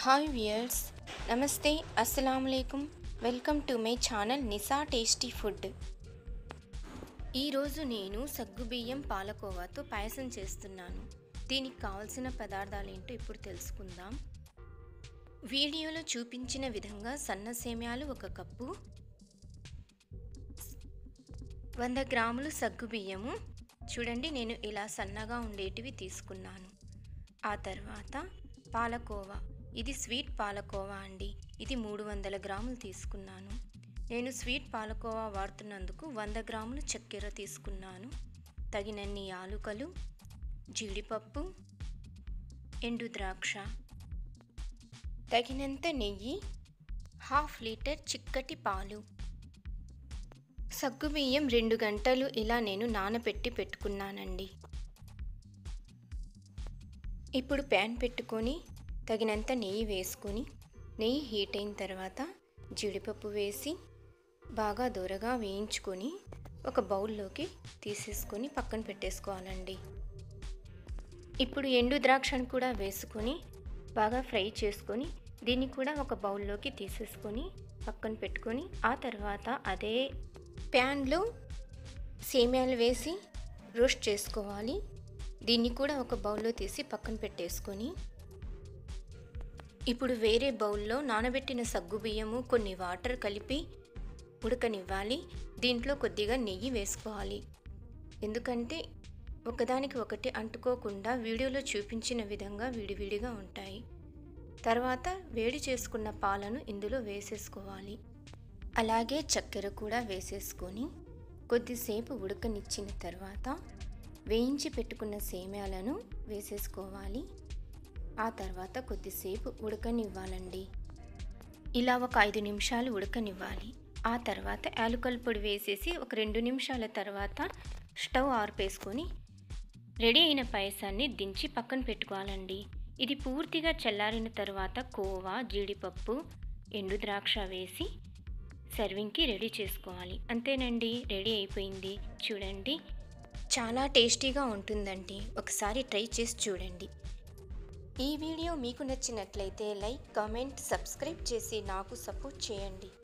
Hi viewers, నమస్తే, అస్సలాము అలైకుం. Welcome to my channel Nisa tasty food. ఈరోజు నేను సగ్గుబియ్యం పాలకోవాతో పాయసం చేస్తున్నాను. దీనికి కావలసిన పదార్థాలు ఏంటో ఇప్పుడు తెలుసుకుందాం. వీడియోలో చూపించిన విధంగా సన్న సేమ్యాలు 1 కప్పు, 100 గ్రాములు సగ్గుబియ్యము. చూడండి, నేను ఇలా సన్నగా ఉండేటివి తీసుకున్నాను. ఆ తర్వాత పాలకోవా, ఇది స్వీట్ పాలకోవా అండి. ఇది 300 గ్రాములు తీసుకున్నాను. నేను స్వీట్ పాలకోవా వాడుతున్నందుకు 100 గ్రాములు చక్కెర తీసుకున్నాను. తగినన్ని యాలుకలు, జీడిపప్పు, ఎండు ద్రాక్ష, తగినంత నెయ్యి, 1/2 లీటర్ చిక్కటి పాలు. సగ్గుబియ్యం 2 గంటలు ఇలా నేను నానబెట్టి పెట్టుకున్నానండి. ఇప్పుడు ప్యాన్ పెట్టుకొని తగినంత నెయ్యి వేసుకొని, నెయ్యి హీట్ అయిన తర్వాత జీడిపప్పు వేసి బాగా దూరగా వేయించుకొని ఒక బౌల్లోకి తీసేసుకొని పక్కన పెట్టేసుకోవాలండి. ఇప్పుడు ఎండు ద్రాక్షను కూడా వేసుకొని బాగా ఫ్రై చేసుకొని దీన్ని కూడా ఒక బౌల్లోకి తీసేసుకొని పక్కన పెట్టుకొని, ఆ తర్వాత అదే ప్యాన్లో సేమ్యాలు వేసి రోస్ట్ చేసుకోవాలి. దీన్ని కూడా ఒక బౌల్లో తీసి పక్కన పెట్టేసుకొని, ఇప్పుడు వేరే బౌల్లో నానబెట్టిన సగ్గుబియ్యము కొన్ని వాటర్ కలిపి ఉడకనివ్వాలి. దీంట్లో కొద్దిగా నెయ్యి వేసుకోవాలి. ఎందుకంటే ఒకదానికి ఒకటి అంటుకోకుండా వీడియోలో చూపించిన విధంగా విడివిడిగా ఉంటాయి. తర్వాత వేడి చేసుకున్న పాలను ఇందులో వేసేసుకోవాలి. అలాగే చక్కెర కూడా వేసేసుకొని కొద్దిసేపు ఉడకనిచ్చిన తర్వాత వేయించి పెట్టుకున్న సేమ్యాలను వేసేసుకోవాలి. ఆ తర్వాత కొద్దిసేపు ఉడకనివ్వాలండి. ఇలా ఒక 5 నిమిషాలు ఉడకనివ్వాలి. ఆ తర్వాత యాలకుల పొడి వేసేసి ఒక 2 నిమిషాల తర్వాత స్టవ్ ఆర్పేసుకొని రెడీ అయిన పాయసాన్ని దించి పక్కన పెట్టుకోవాలండి. ఇది పూర్తిగా చల్లారిన తర్వాత కోవా, జీడిపప్పు, ఎండు ద్రాక్ష వేసి సర్వింగ్కి రెడీ చేసుకోవాలి. అంతేనండి, రెడీ అయిపోయింది. చూడండి, చాలా టేస్టీగా ఉంటుందండి. ఒకసారి ట్రై చేసి చూడండి. ఈ వీడియో మీకు నచ్చినట్లయితే లైక్, కామెంట్, సబ్స్క్రైబ్ చేసి నాకు సపోర్ట్ చేయండి.